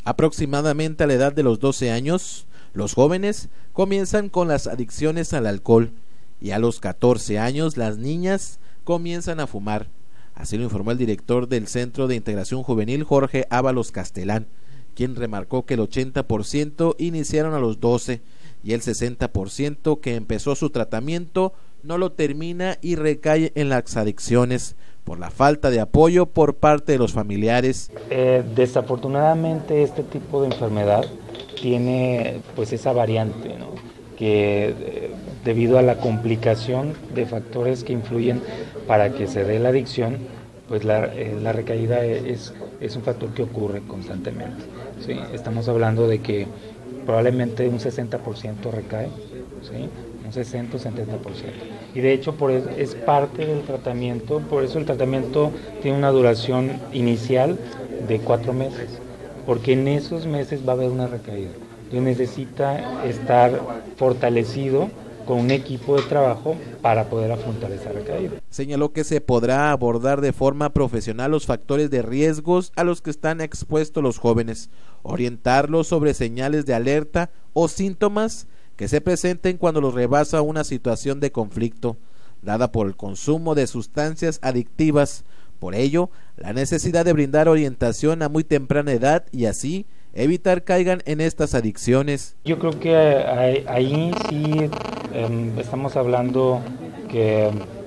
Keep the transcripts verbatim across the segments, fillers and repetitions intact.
Aproximadamente a la edad de los doce años, los jóvenes comienzan con las adicciones al alcohol y a los catorce años las niñas comienzan a fumar. Así lo informó el director del Centro de Integración Juvenil, Jorge Ábalos Castelán, quien remarcó que el ochenta por ciento iniciaron a los doce y el sesenta por ciento que empezó su tratamiento no lo termina y recae en las adicciones por la falta de apoyo por parte de los familiares. Eh, desafortunadamente este tipo de enfermedad tiene pues esa variante, ¿no? que eh, debido a la complicación de factores que influyen para que se dé la adicción, pues la, eh, la recaída es, es un factor que ocurre constantemente, ¿sí? Estamos hablando de que probablemente un sesenta por ciento recae, ¿sí? Un sesenta o setenta por ciento. Y de hecho por eso, es parte del tratamiento, por eso el tratamiento tiene una duración inicial de cuatro meses, porque en esos meses va a haber una recaída. Entonces necesita estar fortalecido con un equipo de trabajo para poder afrontar esa recaída. Señaló que se podrá abordar de forma profesional los factores de riesgos a los que están expuestos los jóvenes, orientarlos sobre señales de alerta o síntomas que se presenten cuando los rebasa una situación de conflicto, dada por el consumo de sustancias adictivas. Por ello, la necesidad de brindar orientación a muy temprana edad y así evitar caigan en estas adicciones. Yo creo que ahí, ahí sí eh, estamos hablando que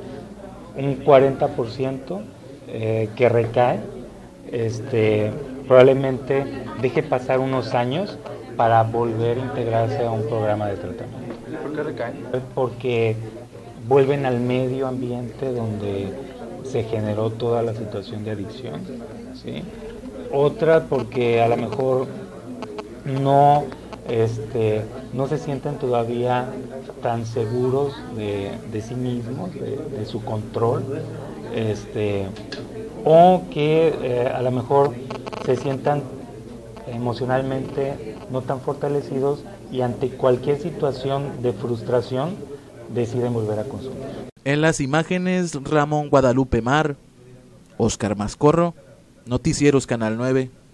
un cuarenta por ciento eh, que recae, este, probablemente deje pasar unos años para volver a integrarse a un programa de tratamiento. ¿Por qué recaen? Porque vuelven al medio ambiente donde se generó toda la situación de adicción, ¿sí? Otra porque a lo mejor no, este, no se sienten todavía tan seguros de, de sí mismos, de, de su control, este, o que eh, a lo mejor se sientan emocionalmente no tan fortalecidos y ante cualquier situación de frustración deciden volver a consumir. En las imágenes, Ramón Guadalupe Mar, Oscar Mascorro, Noticieros Canal nueve.